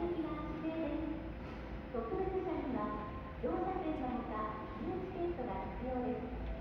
席が指定です。特別車には乗車券のほか自由チケットが必要です。